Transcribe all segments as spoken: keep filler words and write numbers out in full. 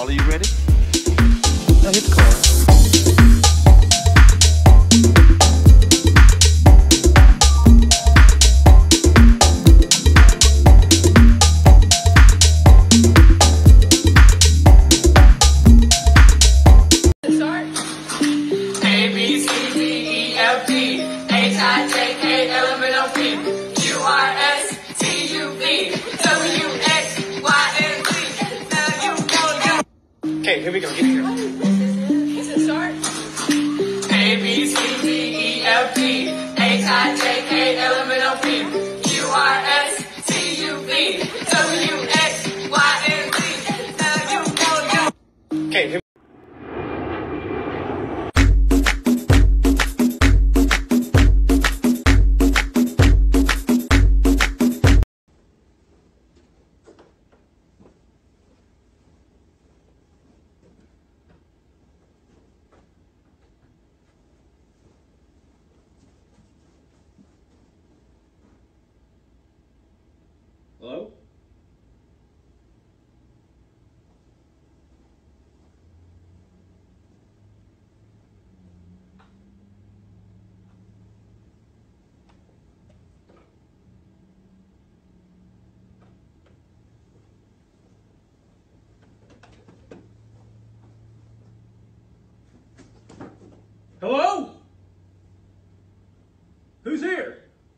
Are you ready? Now hit the chord. Okay, here we go. Get here. Is it start? A, B, C, D, E, F, G, H, I, J, K, L, M, N, O, P, Q, R, S, T, U, V, W, X, Y, and Z. Now you know you. Okay, here Hello? Hello? Who's here?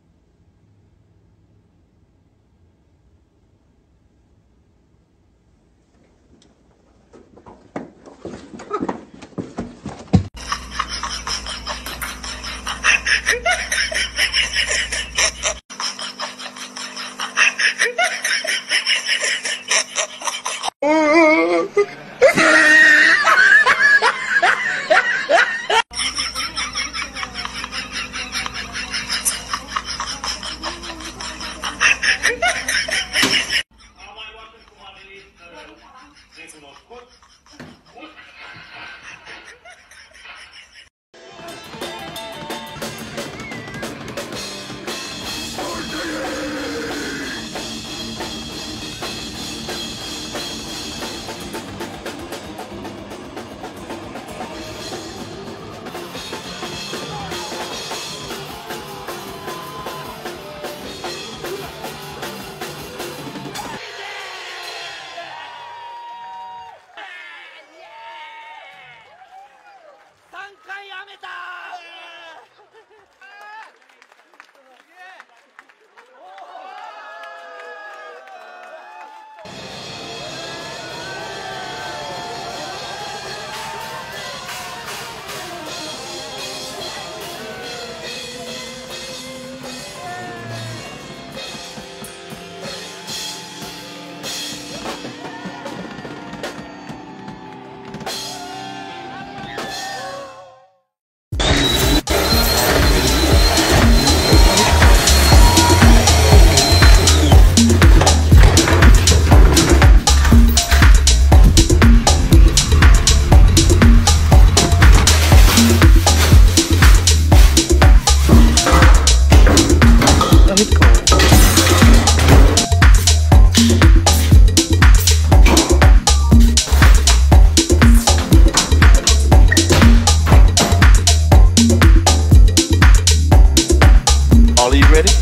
Are you ready?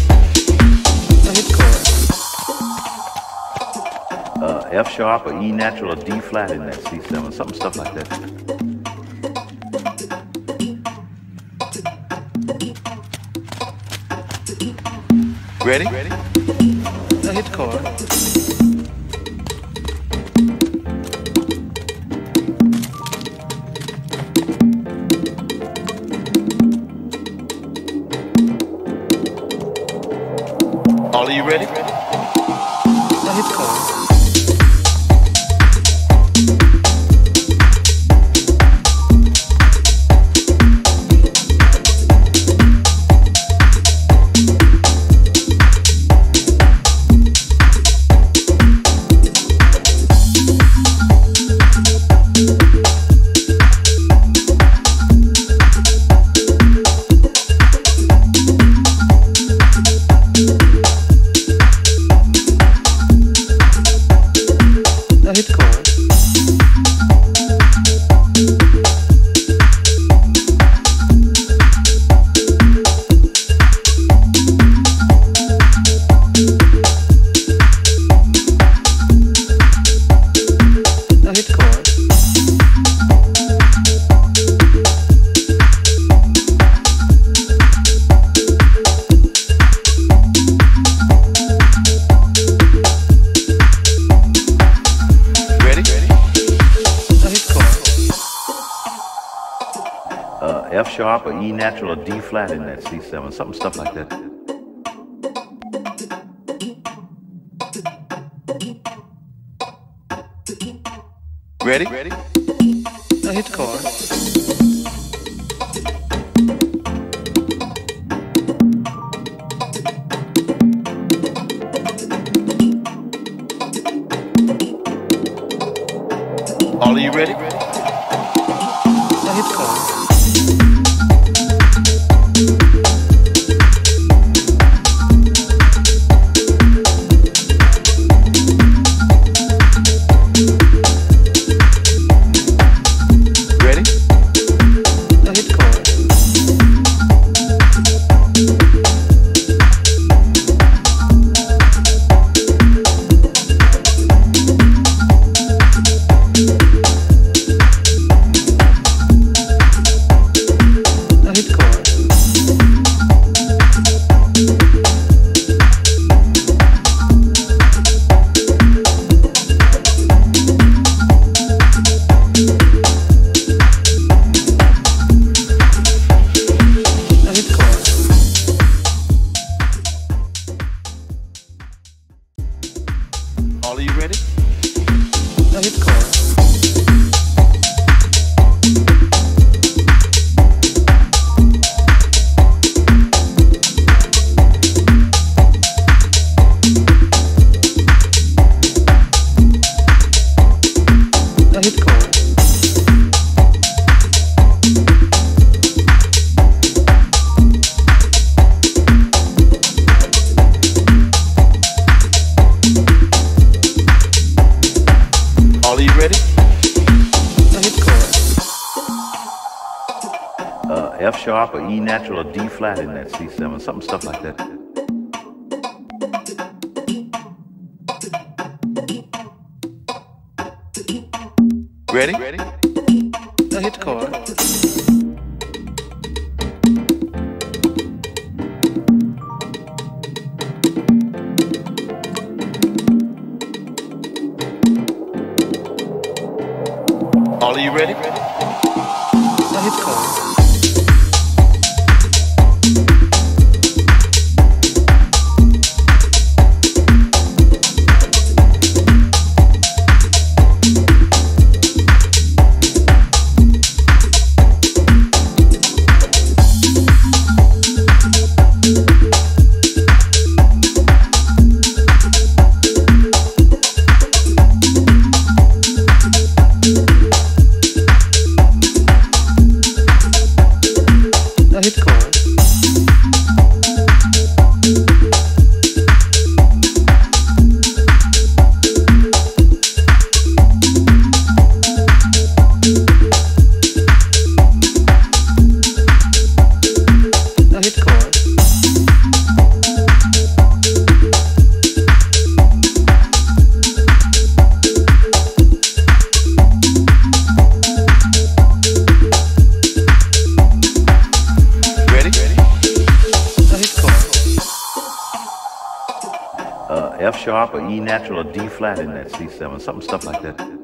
Now hit the chord. Uh, F sharp or E natural or D flat in that C seven, something stuff like that. Ready? Ready? Now hit the chord. Are you ready? Now hit the chord. Now hit the chord. F sharp or E natural or D flat in that C seven, something stuff like that. Ready? Ready? Now hit chord. All of you ready? Now hit chord. All of you ready? Now hit chord. Now hit chord. All of you ready? Now hit chord. Uh, F sharp or E natural or D flat in that C seven, something stuff like that. Ready? Ready? Now hit chord. All of you ready? Now hit chord. Now hit chord. Now hit chord. Ready? Ready? Now hit chord. Uh, F sharp or E natural or D flat in that C seven, something stuff like that.